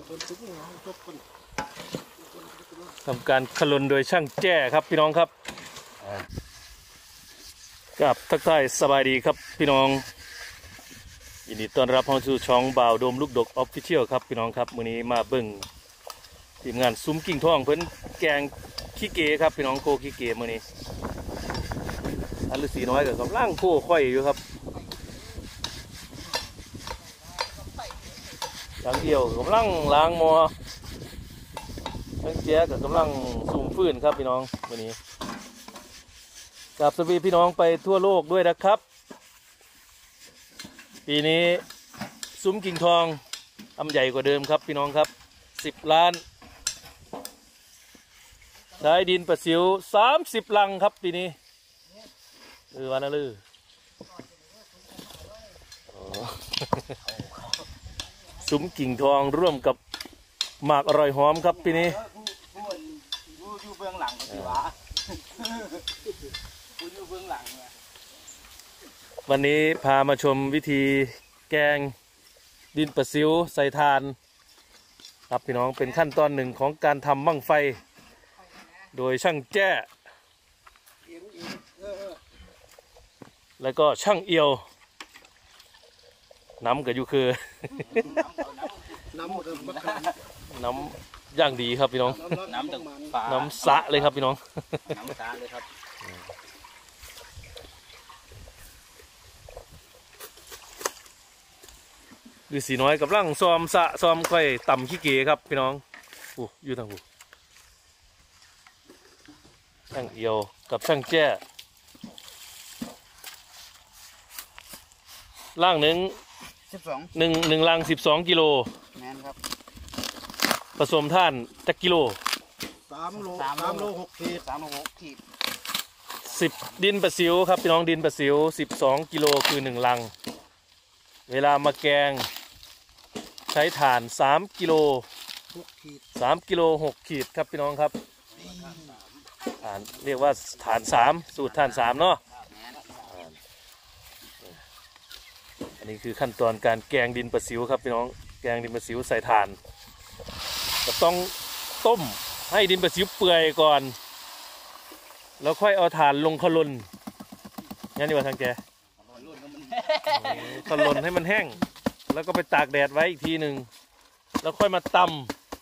ทำการขลนโดยช่างแจ้ครับพี่น้องครับกับทักทายสบายดีครับพี่น้องยินดีต้อนรับเข้าสู่ช่องบ่าวโดมลูกดกออฟฟิเชียลครับพี่น้องครับมื้อนี้มาเบิ่งทีมงานซุ้มกิ่งทองเพิ่นแกงขี้เก๋ครับพี่น้องโคขี้เก๋มื้อนี้อันฤาษีน้อยกับกำลังโคค่อยอยู่ครับทางเดียวกำลังล้างมอทางแจ๊กับกำลังสูมฟืนครับพี่น้องวันนี้กับสวีพี่น้องไปทั่วโลกด้วยนะครับปีนี้ซุ้มกิ่งทองทำใหญ่กว่าเดิมครับพี่น้องครับ10 ล้านใช้ดินประสิว30 ลังครับปีนี้วันนั้นลือซุ้มกิ่งทองร่วมกับหมากอร่อยหอมครับปีนี้อยู่เบื้องหลังสิวะอยู่เบื้องหลังวันนี้พามาชมวิธีแกงดินประสิวใส่ถ่านครับพี่น้องเป็นขั้นตอนหนึ่งของการทำบั้งไฟโดยช่างแจ้แล้วก็ช่างเอียวน้ำกับยูคือน้ำย่างดีครับพี่น้องน้ำสะเลยครับพี่น้องน้ำสะเลยครับฤาษีน้อยกำลังซ้อมสะซ้อมค่อยต่ำขี้เก๋ครับพี่น้องอยู่ทางหูช่างเอียวกับช่างแจ้ล่างหนึ่งลัง12 กิโลแมนครับผสมท่านจักกิโล3 โล 6 ขีด10 ดินประสิวครับพี่น้องดินประสิว12 กิโลคือ1 ลังเวลามาแกงใช้ถ่าน3 กิโล3 กิโล 6 ขีดครับพี่น้องครับถ่านเรียกว่าถ่าน3สูตรถ่าน3เนาะอันนี้คือขั้นตอนการแกงดินประสิวครับพี่น้องแกงดินประสิวใส่ถ่านจะต้องต้มให้ดินประสิวเปื่อยก่อนแล้วค่อยเอาถ่านลงขลนงั้นดีกว่าทางแกขลนให้มันแห้งแล้วก็ไปตากแดดไว้อีกทีหนึ่งแล้วค่อยมาตำ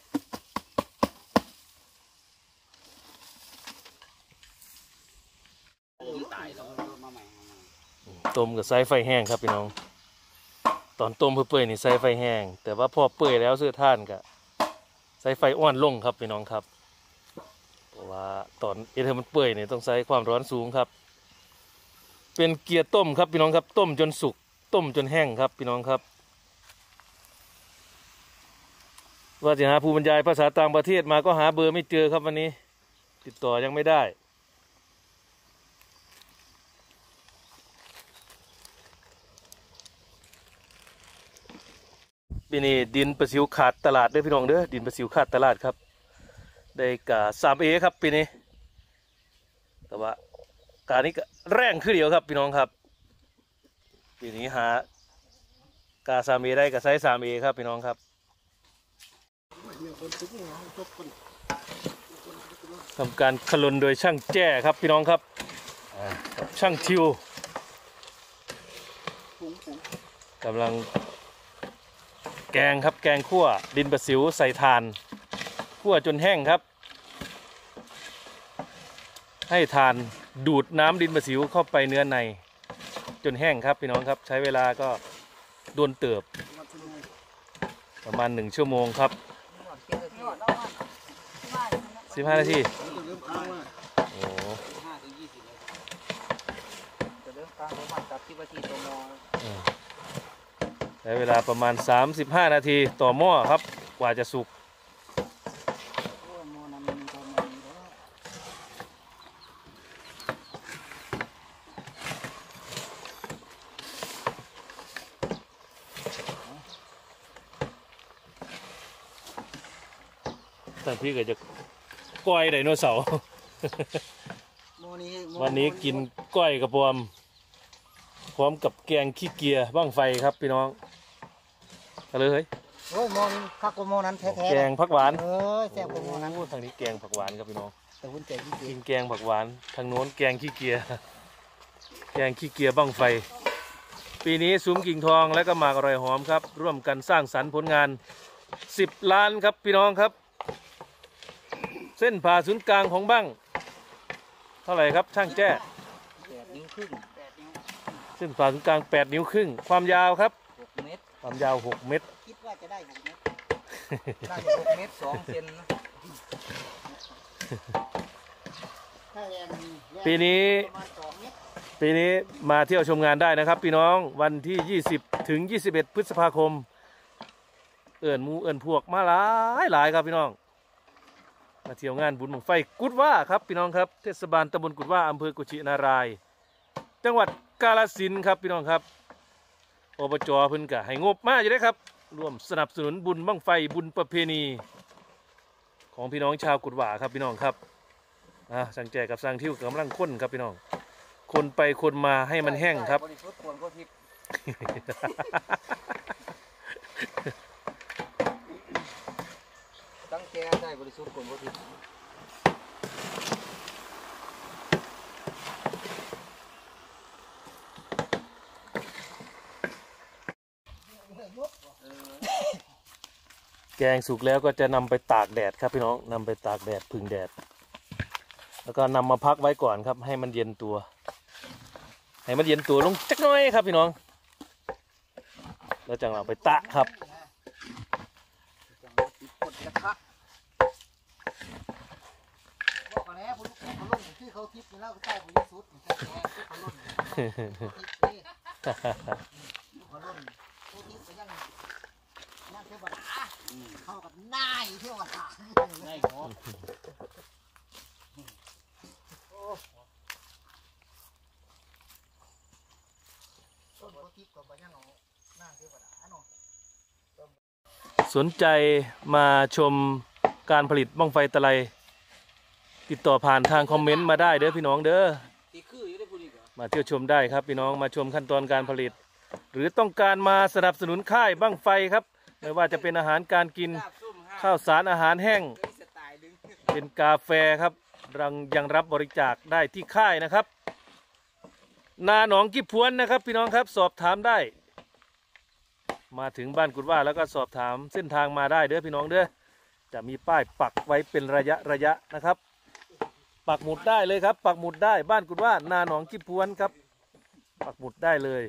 ต้มกับไซไฟแห้งครับพี่น้องตอนต้มเพื่อเปื่อยนี่ใส่ไฟแห้งแต่ว่าพอเปื่อยแล้วเสื้อท่านกับใส่ไฟอ่อนลงครับพี่น้องครับเพราะว่าตอนเอเธอมันเปื่อยนี่ต้องใช้ความร้อนสูงครับเป็นเกียร์ต้มครับพี่น้องครับต้มจนสุกต้มจนแห้งครับพี่น้องครับว่าจะหาผู้บรรยายภาษาต่างประเทศมาก็หาเบอร์ไม่เจอครับวันนี้ติดต่อยังไม่ได้ปีนี้ดินประสิวขาดตลาดเด้อพี่น้องเด้อดินประสิวขาดตลาดครับได้กะ3Aครับปีนี้แต่ว่าการนี้ก็แรงขึ้นเดียวครับพี่น้องครับปีนี้หากา3Aได้กับไซส์3Aครับพี่น้องครับทำการขลนโดยช่างแจ้ครับพี่น้องครับช่างทิวกำลังแกงครับแกงคั่วดินประสิวใส่ถ่านคั่วจนแห้งครับให้ถ่านดูดน้ำดินประสิวเข้าไปเนื้อในจนแห้งครับพี่น้องครับใช้เวลาก็โดนเติบประมาณ1 ชั่วโมงครับ15 นาทีโอ้ใช้เวลาประมาณ35 นาทีต่อหม้อครับกว่าจะสุกท่านพี่ก็จะก้อยไดโนเสาร์วันนี้กินก้อยกระปอมพร้อมกับแกงขี้เกียร์บ้างไฟครับพี่น้องเอาเลยโอ้ยมอนี่ข้าวกโมนั้นแท้ๆแกงผักหวานแซ่บกโมนั้นทางนี้แกงผักหวานครับพี่น้องแต่หุ่นใจขี้เกียจกินแกงผักหวานทางโน้นแกงขี้เกียจแกงขี้เกียจบั้งไฟปีนี้ซุ้มกิ่งทองและก็หมากอร่อยหอมครับร่วมกันสร้างสรรค์ผลงาน10 ล้านครับพี่น้องครับเส้นผ่าศูนย์กลางของบั้งเท่าไหร่ครับช่างแจ้ 8 นิ้วครึ่งเส้นผ่าศูนย์กลาง8 นิ้วครึ่งความยาวครับ 6 เมตรความยาว6 เมตรคิดว่าจะได้6 เมตรได้6 เมตร 2 เซนนะปีนี้มาเที่ยวชมงานได้นะครับพี่น้องวันที่20 ถึง 21 พฤษภาคมเอิ่นมูเอิ่นพวกมาหลายครับพี่น้องมาเที่ยวงานบุญบั้งไฟกุดว่าครับพี่น้องครับเทศบาลตำบลกุดว่าอำเภอกุชินารายจังหวัดกาฬสินธุ์ครับพี่น้องครับอบจ.เพิ่นก็ให้งบมาอยู่ได้ครับร่วมสนับสนุนบุญบั้งไฟบุญประเพณีของพี่น้องชาวกุดว่าครับพี่น้องครับสั่งแจกกับสั่งที่กำลังค้นครับพี่น้องคนไปคนมาให้มันแห้งครับตั้งแกได้บริสุทธิ์คนบ่ทิพย์แกงสุกแล้วก็จะนำไปตากแดดครับพี่น้องนำไปตากแดดพึ่งแดดแล้วก็นำมาพักไว้ก่อนครับให้มันเย็นตัวลงจักหน่อยครับพี่น้องแล้วจังเอาไปตะครับบอกแล้วคุณลูกเขาล่นที่เขาทิพย์แล้วก็ใต้ผมยิ่งสุดเขาล่นเขาล่นเขาทิพย์ก็ยังเทวดาเข้ากับนายเทวดาได้หรอสนใจมาชมการผลิตบั้งไฟตะไลติดต่อผ่านทางคอมเมนต์มาได้เด้อพี่น้องเด้อมาเที่ยวชมได้ครับพี่น้องมาชมขั้นตอนการผลิตหรือต้องการมาสนับสนุนค่ายบั้งไฟครับไม่ว่าจะเป็นอาหารการกินข้าวสารอาหารแห้งเป็นกาแฟครับยังรับบริจาคได้ที่ค่ายนะครับนาหนองกิพวนนะครับพี่น้องครับสอบถามได้มาถึงบ้านกุดว่าแล้วก็สอบถามเส้นทางมาได้เด้อพี่น้องเด้อจะมีป้ายปักไว้เป็นระยะนะครับปักหมุดได้เลยครับปักหมุดได้บ้านกุดว่านาหนองกิพวนครับปักหมุดได้เลย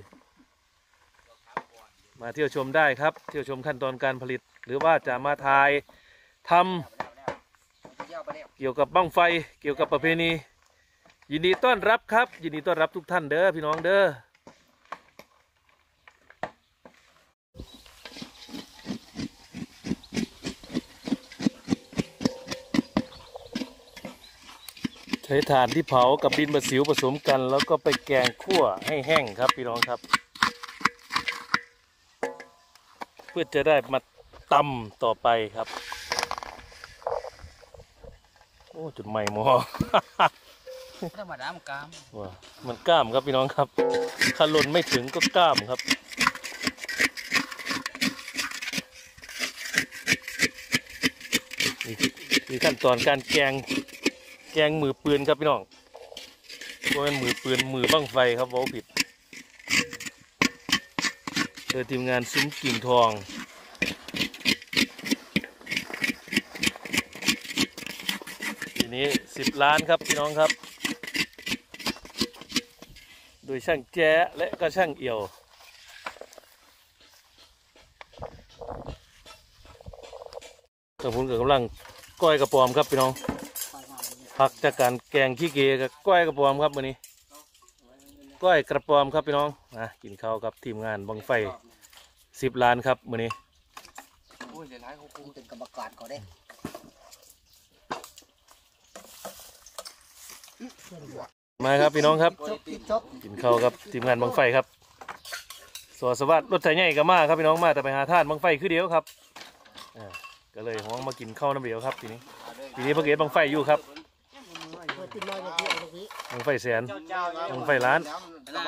มาเที่ยวชมได้ครับเที่ยวชมขั้นตอนการผลิตหรือว่าจะมาถ่ายทำเกี่ยวกับบั้งไฟเกี่ยวกับประเพณียินดีต้อนรับครับยินดีต้อนรับทุกท่านเด้อพี่น้องเด้อใช้ถ่านที่เผากับดินประสิวผสมกันแล้วก็ไปแกงคั่วให้แห้งครับพี่น้องครับเพื่อจะได้มาตำต่อไปครับโอ้จุดใหม่หมอธรรมดามันกล้ามว้ามันกล้ามครับพี่น้องครับถ้าหล่นไม่ถึงก็กล้ามครับนี่ขั้นตอนการแกงมือปืนครับพี่น้องเพราะมันมือปืนมือบั้งไฟครับบอกผิดโดยทีมงานซุ้มกิ่งทองทีนี้10 ล้านครับพี่น้องครับโดยช่างแจ๊และก็ช่างเอี่ยวกำลังก้อยกระปอมครับพี่น้องผักจากการแกงขี้เกยกับก้อยกระปอมครับวันนี้ก้อยกระปอมครับพี่น้องกินข้าวกับทีมงานบั้งไฟ10 ล้านครับวันนี้เป็นกรรมการเขาได้มาครับพี่น้องครับกินข้าวกับทีมงานบั้งไฟครับสวัสดิ์รถไถใหญ่ก็มาครับพี่น้องมาแต่ไปหาท่านบั้งไฟคือเดียวครับก็เลยห้องมากินข้าวน้ำเดียวครับทีนี้พระเกศบั้งไฟอยู่ครับบั้งไฟแสนบั้งไฟล้าน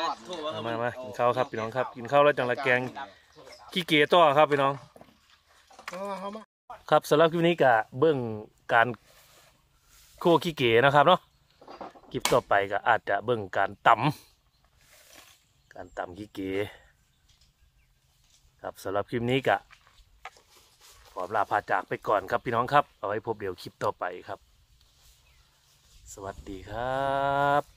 มากินข้าวครับพี่น้องครับกินข้าวแล้วจังละแกงขี้เกียจต่อครับพี่น้องครับสำหรับคลิปนี้ก็เบื้องการคั่วขี้เก๋นะครับเนาะคลิปต่อไปก็อาจจะเบื้องการตำขี้เก๋ครับสำหรับคลิปนี้ก็ขอลาพาจากไปก่อนครับพี่น้องครับเอาไว้พบเดี๋ยวคลิปต่อไปครับสวัสดีครับ